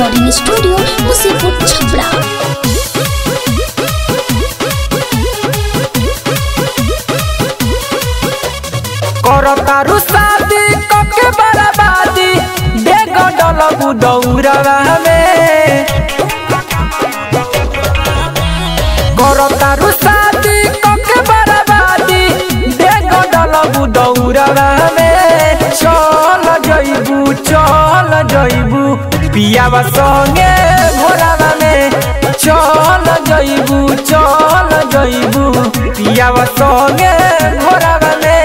Recording studio Musipur Chhapra. करो तारू शादी कके बराबादी देखो डलबू दौड़वा में। करो तारू शादी कके बराबादी देखो डलबू दौड़वा में। चल जइबू पियावा संगे भोरावा में। चल जइबू पियावा संगे भोरावा में।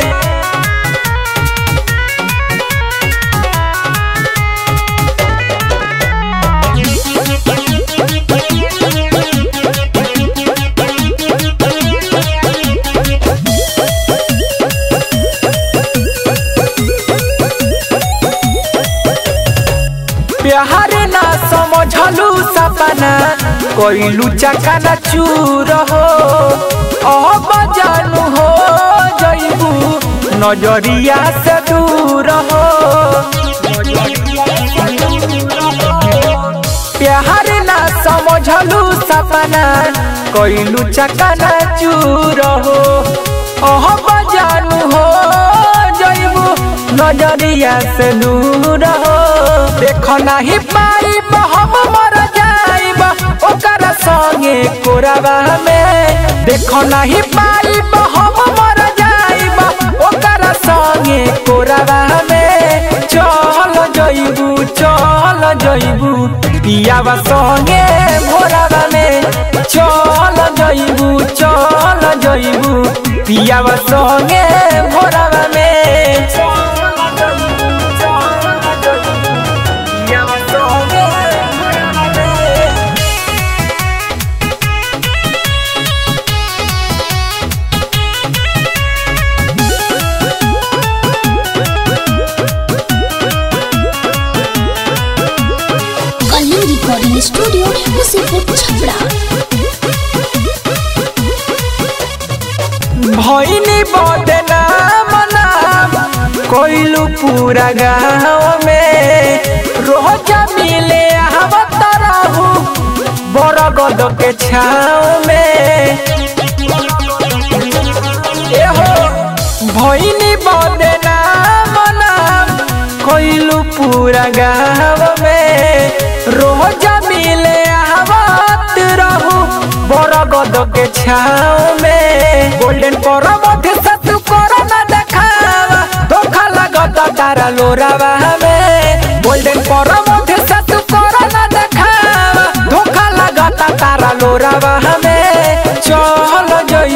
प्यार ना समझलू सपना कोइलू चकना चूर हो। अब जानू हो जइबू नजरिया से दूर हो। प्यार ना समझलू सपना कोइलू चकना चूर हो। अब जानू हो जइबू नजरिया से दूर हो। देखो नहीं पाइब हम मर जाइब ओकर संगे कोरावा में। देखो नहीं पाइब हम मर जाइब ओकर संगे कोरावा में। चल जइबू पियावा संगे भोरावा में। चल जइबू पियावा संगे भोरावा में। Recording studio Musipur Chhapra. भइनी बदनाम नाम कोइलू पूरा गाँव में। रोज मिले आवत रहू बरगद के छाँव में। भइनी बदनाम नाम कोइलू पूरा गाँव में। रोज मिले आवत रहू बरगद के छाँव में। गोल्डन पर मध्य सतु करो न देखावा धोखा लगत तारा लोरावा में। गोल्डन पर मध्य सतु करो न देखावा धोखा लगत तारा लोरावा में। चल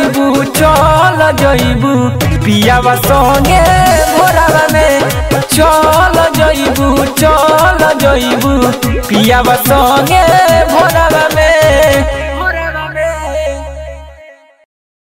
जइबू पियावा संगे भोरावा में। चल जइबू पियावा संगे भोरावा में।